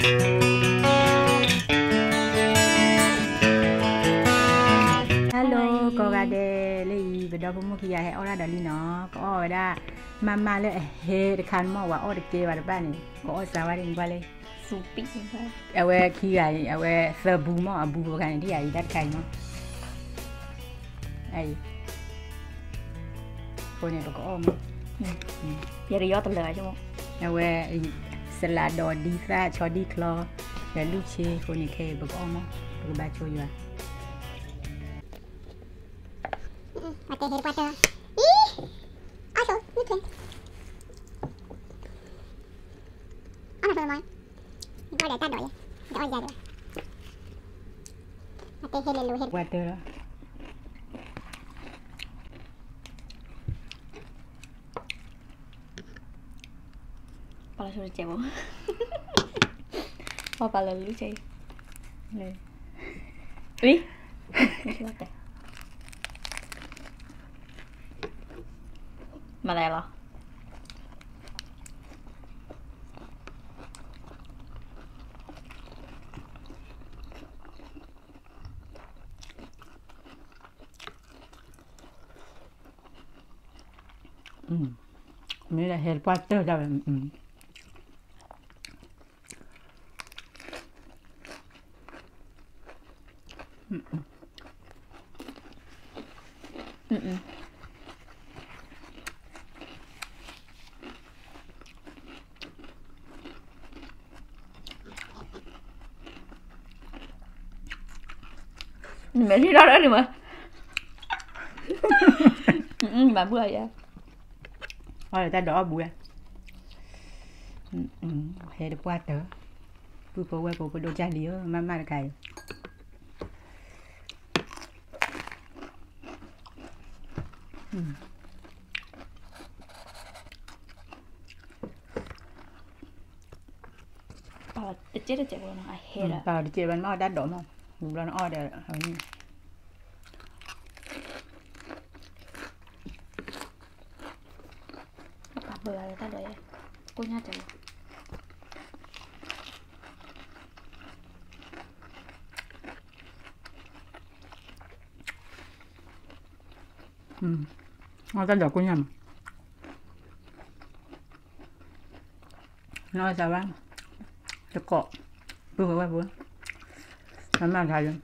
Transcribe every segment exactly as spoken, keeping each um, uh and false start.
Hello, cô gà đê lấy bây giờ bố mua kia hay ở đây đi nó có ở đây mama lấy hết khăn mà vào ở đây kia vào đây này có ở sao đi qua đây Supi vậy. ở đây kia ở đây sờ bù mà bù cái này đi ai đặt cái mà ai cô này có ôm Giờ đi vô tầm lửa chứ không? ở đây salad đồ đi ra cho đi clo để lúc chi cô này kề bực ôm mà bực ba cho vô Mate Harry Potter. Ih! Aso, listen. Ana thôi mà. Coi để ta đổi. Đổi ra rồi. Mate Harry Harry Potter đó. Pala sudah cebol. Oh pala lu cai. Này. Ih. Siapa? Malayala. Ừ. Mới là Harry Potter đâu ừ. Ừ. Ừ ừ. Mẹ đi đâu đó đi mà. Ừ, bà bữa vậy. Thôi ta đỏ bùa. Ừ, ừ. Harry Potter. Bùa bùa bùa bùa đồ cha đi ơ, mama là cái. Ừ. Pala chết rồi cebol nó ai hết à. Vào đi chơi bánh mò đắt đỏ mà. Bùa nó o để Bà bữa rồi ta đợi. Cô nhá cebol. ừ. Nó ta đỏ cô nhầm. Nó sao bác? Cho cọ. Bùa bùa bùa. Mama thay luôn.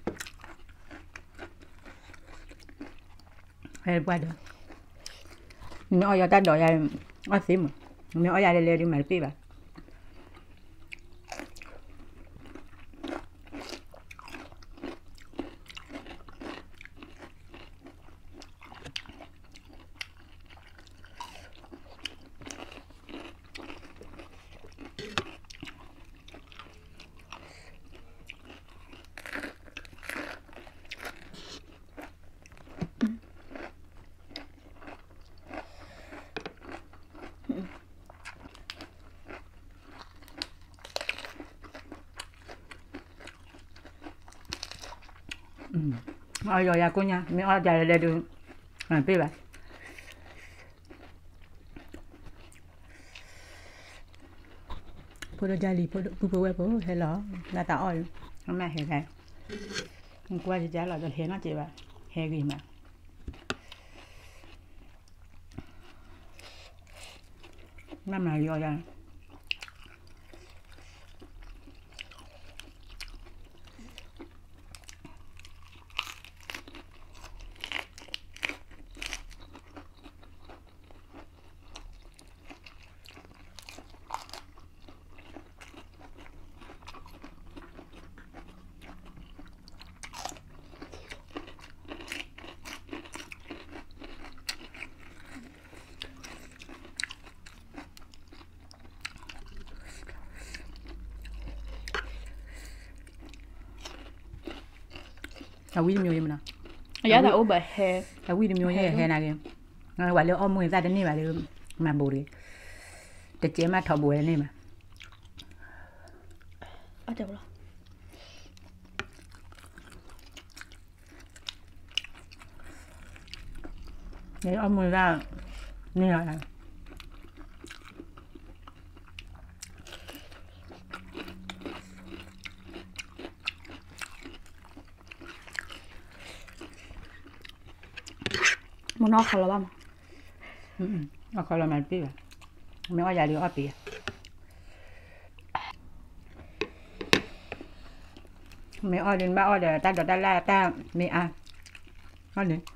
Harry Potter. Nó ở ta đỏ dài ở xí mà. Nó ở dài lên đi mà đi bà. Ừ. Ôi rồi cô nha, mình ở đây để được à biết bà. Phụ đồ gia lì phụ đồ phụ phụ phụ hay là là tao ơi, hôm nay hè này, hôm qua thì trả lại cho hè nó chị bà, hè gì mà. Năm nào rồi ra. À quý nhiều em nào. Giá là ủ bể hè. À quý nhiều như hè nào kìa. Nó quả liệu ôm người ta đến đây mà được mà bù đi. Để chế mà thọ bù này mà. Ở đâu rồi? Để ôm người ra như là Muốn nó khá là băm. Ừ, nó khó là mày biết à. Mấy ai đi ở bìa. Mấy ai đến ba ai để ta đợt ta la ta mẹ à. Ăn đi.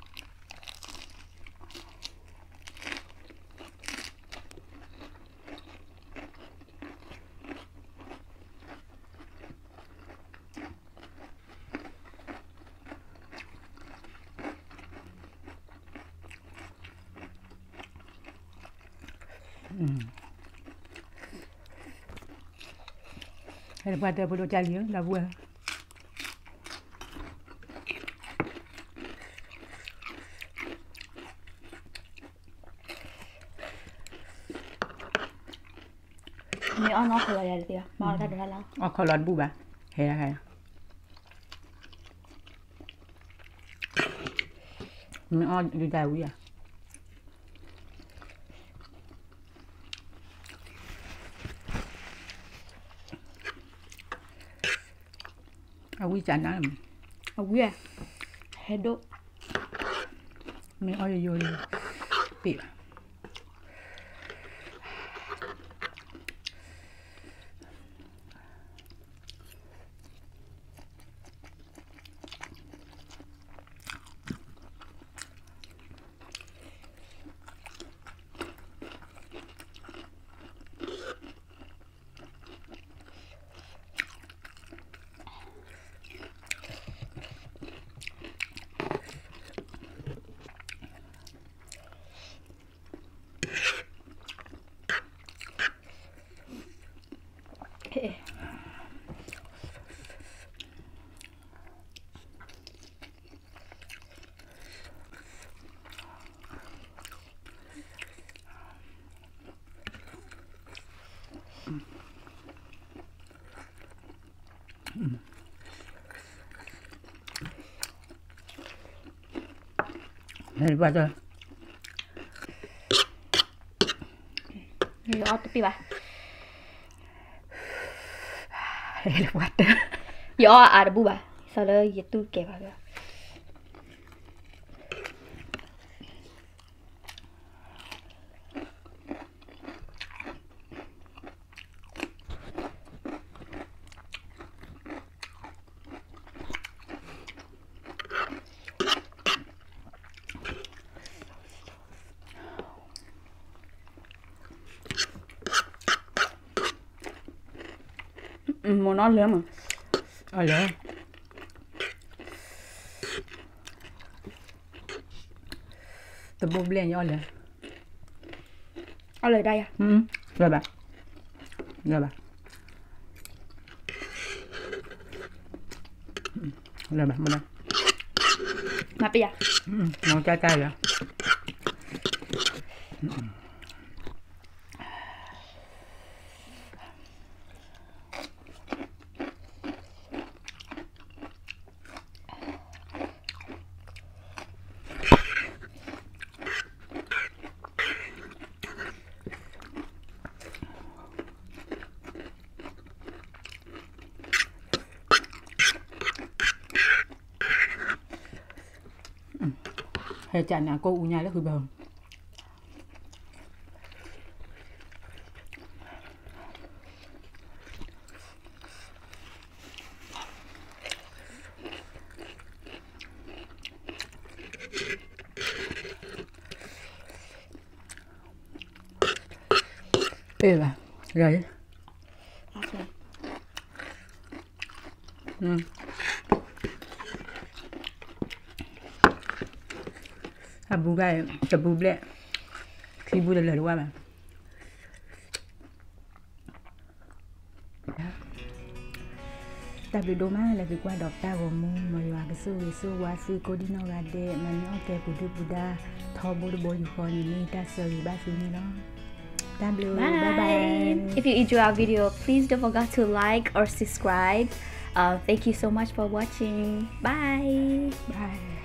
Hay là qua tới bộ chả liếng là vừa. Mẹ ăn nó khá là đẹp kìa. Mà ta được là Ờ khó lọt bù bà. Hay là hay. Mẹ ăn đi dài quý à. À quý chán đó. à quý à. Hết độ. Mẹ ăn vô đi. Bị. Này bà rồi. Thì ớt tí bà. Hay là quạt. Yo ada bu bà. Sau đó giờ tôi kẹp vào kìa. Muốn nó lớn mà. Ờ lớn. Tôi bố lên cho lớn. Ở lại đây à? Ừ. Rồi bà. Rồi bà. Rồi bà. Một đây. Mà bây giờ. Ừ. Ngon cay cay rồi. Ừ. Hay chả nhà cô u nhà nó hư bờm. Ê bà, rồi. Ừ. Abu gai, abu ble. Khi bu lời qua mà. Ta bị đồ má là vì qua đọc ta gồm mù mà là cái sư cái sư qua sư cô đi nó ra để mà nhớ cái của đứa Buddha thọ bố đứa bố dù khỏi nhìn ta sờ ba sư như đó. Bye. Bye bye. If you enjoy our video, please don't forget to like or subscribe. Uh, thank you so much for watching. Bye. Bye.